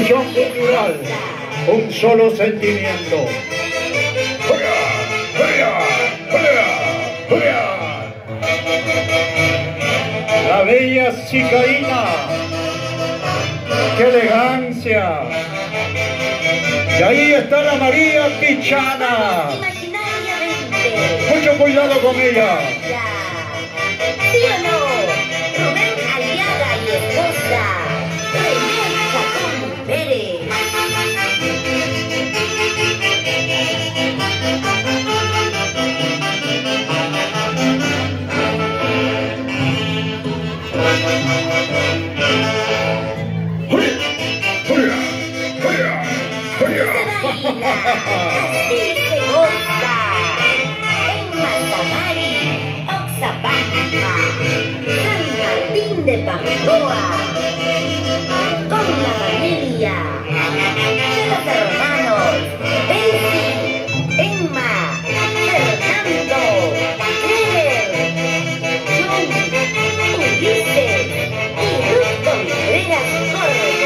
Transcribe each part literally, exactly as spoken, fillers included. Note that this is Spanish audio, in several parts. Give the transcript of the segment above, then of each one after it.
Cultural, un solo sentimiento. La bella cicaína, qué elegancia. Y ahí está la María Pichana. Mucho cuidado con ella. ¿Sí o no? Rubén Aliaga y esposa. Rebeca con mujeres. Así se goza en Mazamari, Oxapampa, San Martín de Pamplona, con la familia de los hermanos Elsie, Emma, Fernando, Clever, John, Ulises y Ruth Contreras Córdoba.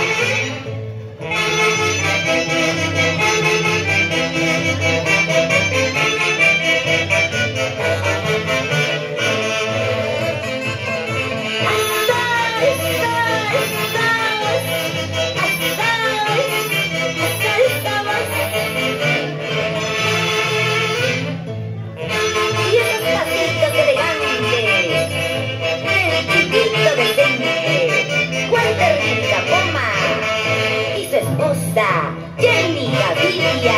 Jenny Gaviria.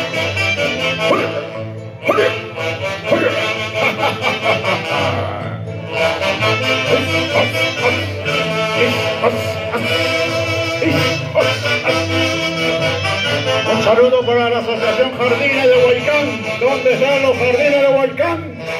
Un saludo para la Asociación Jardines de Huaycán. ¿Dónde están los jardines de Huaycán?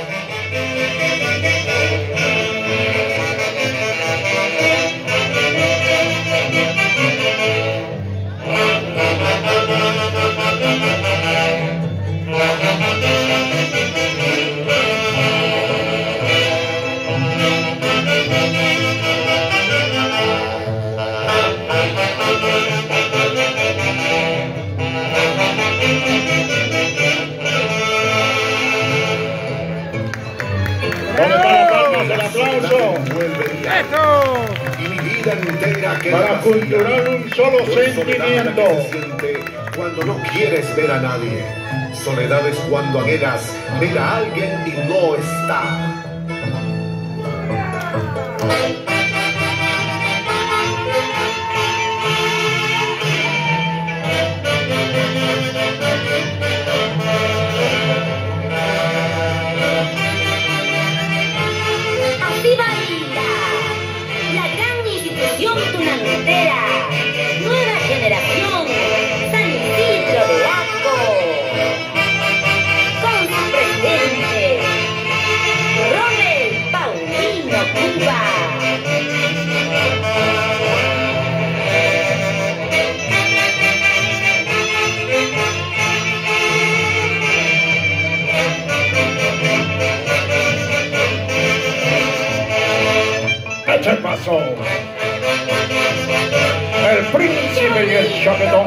¿Dónde están las palmas? El aplauso. ¡Eso! Y mi vida entera Para Cultural, un solo sentimiento. Cuando no quieres ver a nadie. Soledad es cuando anhelas ver a alguien y no está. Así baila la gran institución tunantera, nueva generación, San Isidro de Aco, con su presidente, Rommel Paulino Cuba. ¿Qué pasó? El príncipe y el chaquetón.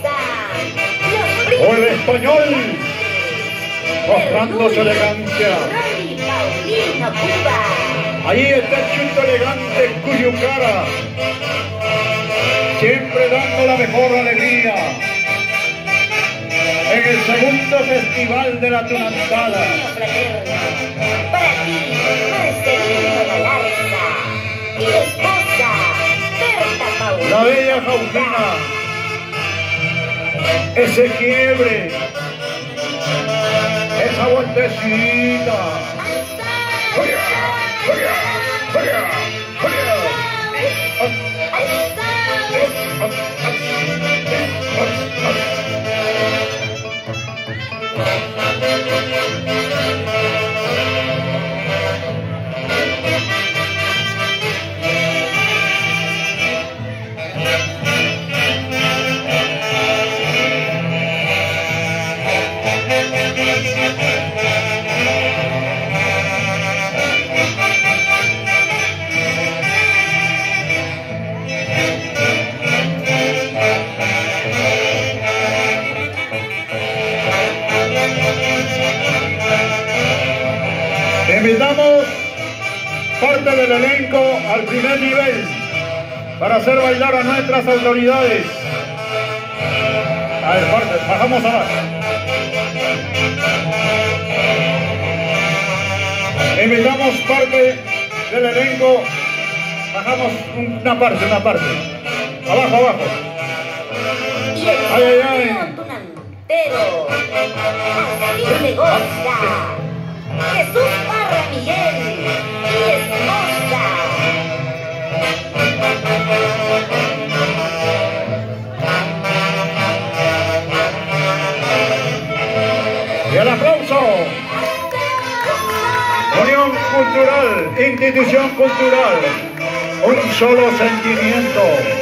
O el español, mostrando su elegancia. Ahí está el chuto elegante Cuyucara, siempre dando la mejor alegría en el segundo festival de la Tunantada. Para ti, Marcelino Galarza y su esposa, Berta Paulina. La bella Jaulina, ese quiebre, esa vueltecita. del elenco al primer nivel para hacer bailar a nuestras autoridades. A ver, parte, bajamos abajo. Invitamos parte del elenco. Bajamos una parte, una parte. Abajo, abajo. Y el Ay, ay, ay. tunantero. Así se goza. Jesús Parra Miguel y esposa. Y el aplauso. Unión Cultural, institución cultural, un solo sentimiento.